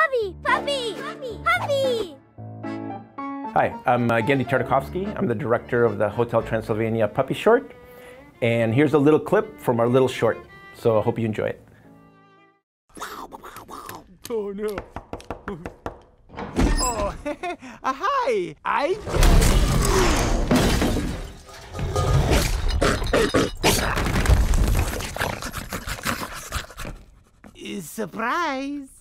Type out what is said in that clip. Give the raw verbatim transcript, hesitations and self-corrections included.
Puppy! Puppy! Puppy! Puppy! Hi, I'm uh, Gendy Tartakovsky. I'm the director of the Hotel Transylvania Puppy Short. And here's a little clip from our little short. So I hope you enjoy it. Oh no. Oh, uh, hi. I... Surprise.